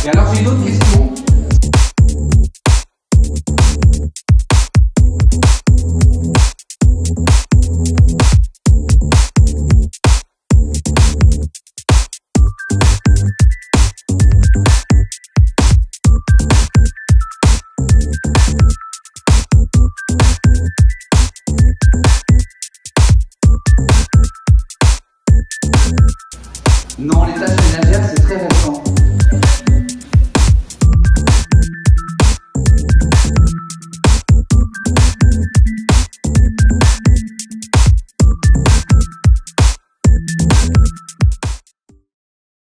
Et alors j'ai une autre question. Non, les tâches ménagères, c'est très récent.